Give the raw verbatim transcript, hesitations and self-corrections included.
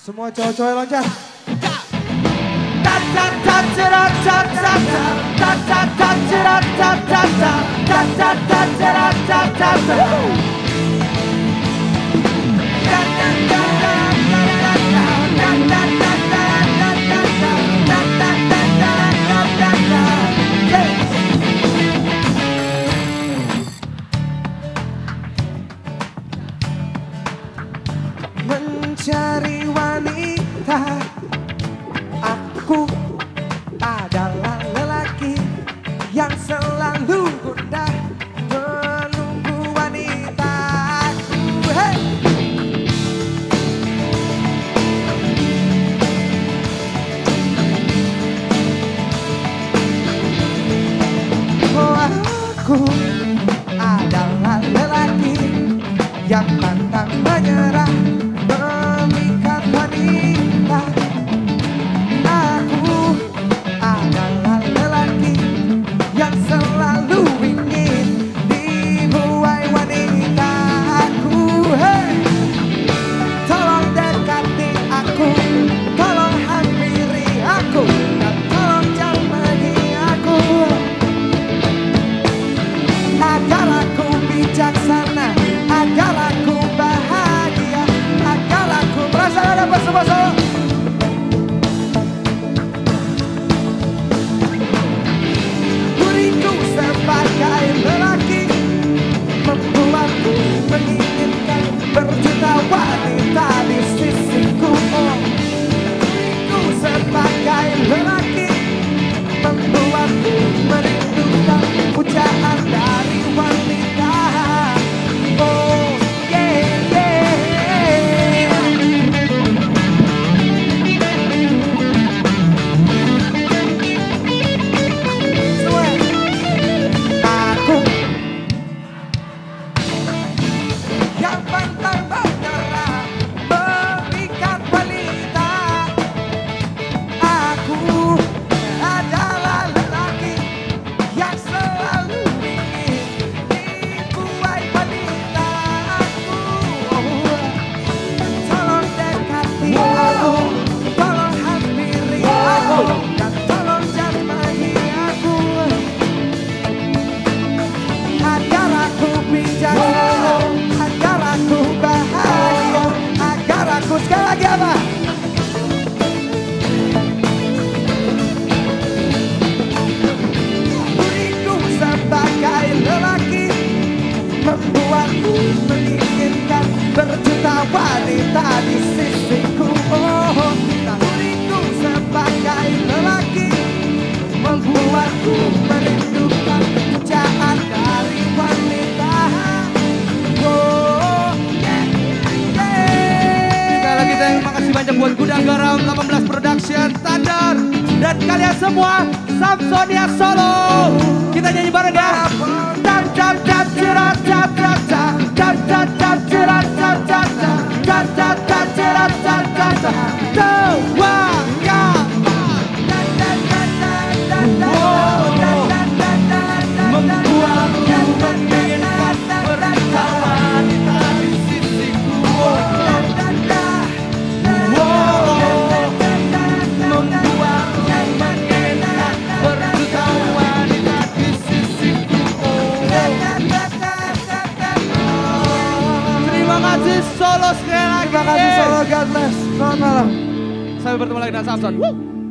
Semua cowok-cowok loncat. Mencari wanita, aku adalah lelaki yang selalu gundah menunggu wanita. Hey! Oh, aku adalah lelaki yang pantang menyerah memikat wanita. Aku adalah lelaki yang selalu ingin dibuai wanita. Aku, hey! Tolong dekati aku, tolong hampiri aku, dan tolong jamahi aku, agar aku bijaksana, agar aku bahagia, agar aku merasa ada bersama-sama. Diriku sebagai lelaki membuatku menginginkan berjuta wanita di sisiku. Oh, diriku sebagai lelaki membuatku merindukan pujaan dari wanita. Oh, yeah, yeah. Swear. Aku yang pantang menyerah memikat wanita. Aku adalah lelaki yang selalu ingin dibuai wanita. Aku, tolong dekati aku, tolong hampiri aku, dan tolong jamahi aku, agar aku bijaksana, agar aku bahagia, agar aku sekali lagi apa? Diriku sebagai lelaki membuatku menginginkan berjuta wanita di sisiku. Oh, diriku sebagai lelaki membuatku merindukan pujaan dari wanita. Oh, yeah, yeah. Sekali lagi terima kasih banyak buat Gudang Garam delapan belas Production, Standar, dan kalian semua Samsonia Solo. Kita nyanyi bareng ya. Tap tap tap cerat tap tap tap tap tap tap cerat tap tap tap tap tap tap cerat tap tap tap Solo sekali lagi. Terima kasih Solo, God bless. Selamat malam. Sampai bertemu lagi dengan Samson. Woo!